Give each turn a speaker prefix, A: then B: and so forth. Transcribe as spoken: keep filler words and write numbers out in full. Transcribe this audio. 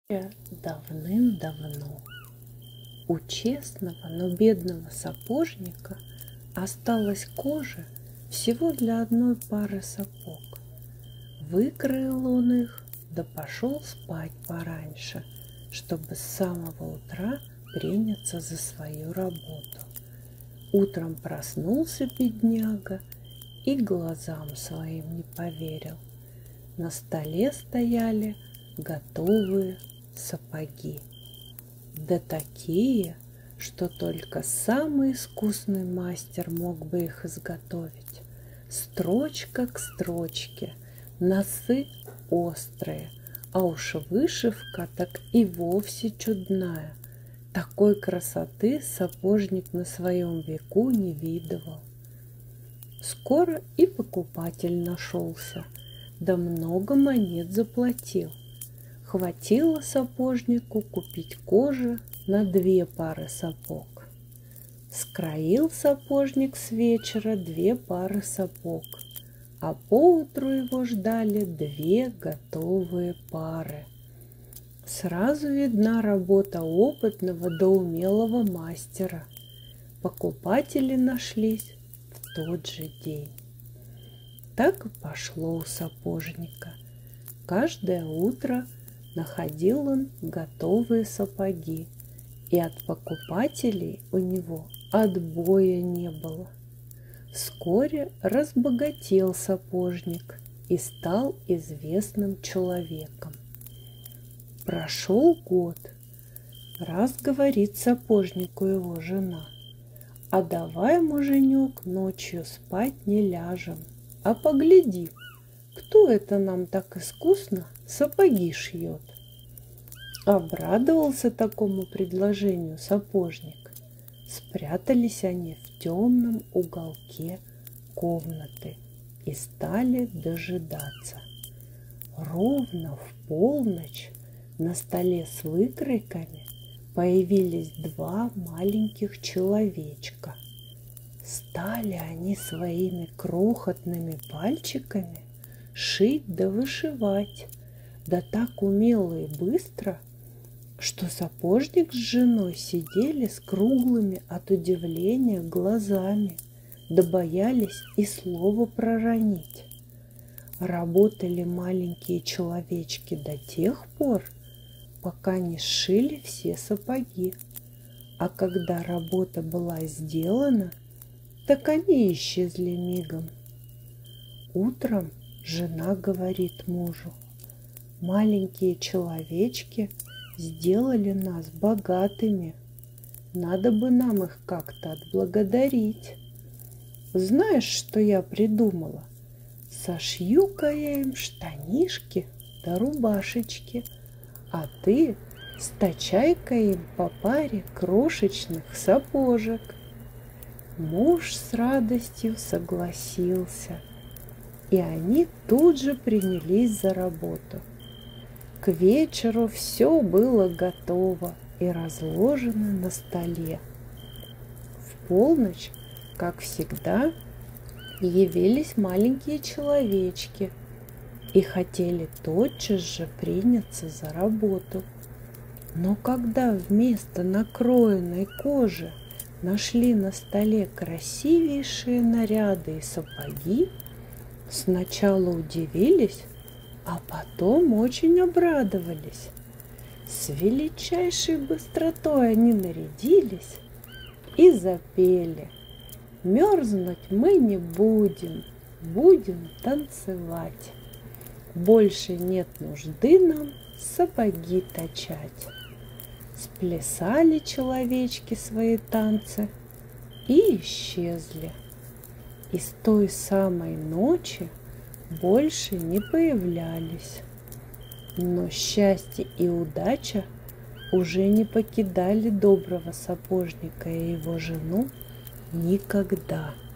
A: Давным-давно у честного, но бедного сапожника осталась кожа всего для одной пары сапог. Выкроил он их, да пошел спать пораньше, чтобы с самого утра приняться за свою работу. Утром проснулся бедняга и глазам своим не поверил. На столе стояли готовые сапоги. Да такие, что только самый искусный мастер мог бы их изготовить. Строчка к строчке, носы острые, а уж вышивка так и вовсе чудная. Такой красоты сапожник на своем веку не видывал. Скоро и покупатель нашелся, да много монет заплатил. Хватило сапожнику купить кожи на две пары сапог. Скроил сапожник с вечера две пары сапог, а поутру его ждали две готовые пары. Сразу видна работа опытного да умелого мастера. Покупатели нашлись в тот же день. Так и пошло у сапожника. Каждое утро находил он готовые сапоги, и от покупателей у него отбоя не было. Вскоре разбогател сапожник и стал известным человеком. Прошел год. Раз говорит сапожнику его жена: «А давай, муженек, ночью спать не ляжем, а погляди, кто это нам так искусно сапоги шьет». Обрадовался такому предложению сапожник. Спрятались они в темном уголке комнаты и стали дожидаться. Ровно в полночь на столе с выкройками появились два маленьких человечка. Стали они своими крохотными пальчиками шить да вышивать, да так умело и быстро, что сапожник с женой сидели с круглыми от удивления глазами, да боялись и слова проронить. Работали маленькие человечки до тех пор, пока не сшили все сапоги, а когда работа была сделана, так они исчезли мигом. Утром жена говорит мужу: «Маленькие человечки сделали нас богатыми. Надо бы нам их как-то отблагодарить. Знаешь, что я придумала? Сошью-ка я им штанишки да рубашечки, а ты стачай-ка им по паре крошечных сапожек». Муж с радостью согласился, и они тут же принялись за работу. К вечеру все было готово и разложено на столе. В полночь, как всегда, явились маленькие человечки и хотели тотчас же приняться за работу. Но когда вместо накроенной кожи нашли на столе красивейшие наряды и сапоги, сначала удивились, а потом очень обрадовались. С величайшей быстротой они нарядились и запели: «Мерзнуть мы не будем, будем танцевать. Больше нет нужды нам сапоги точать». Сплясали человечки свои танцы и исчезли. И с той самой ночи больше не появлялись. Но счастье и удача уже не покидали доброго сапожника и его жену никогда.